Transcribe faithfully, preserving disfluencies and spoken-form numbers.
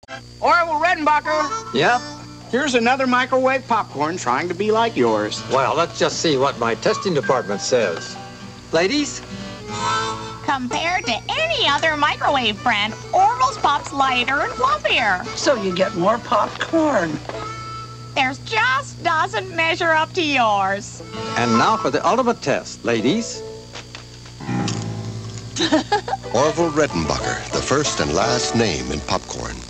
Orville Redenbacher. Yep. Here's another microwave popcorn trying to be like yours. Well, let's just see what my testing department says. Ladies? Compared to any other microwave brand, Orville's Pop's lighter and fluffier. So you get more popcorn. Theirs just doesn't measure up to yours. And now for the ultimate test, ladies. Orville Redenbacher, the first and last name in popcorn.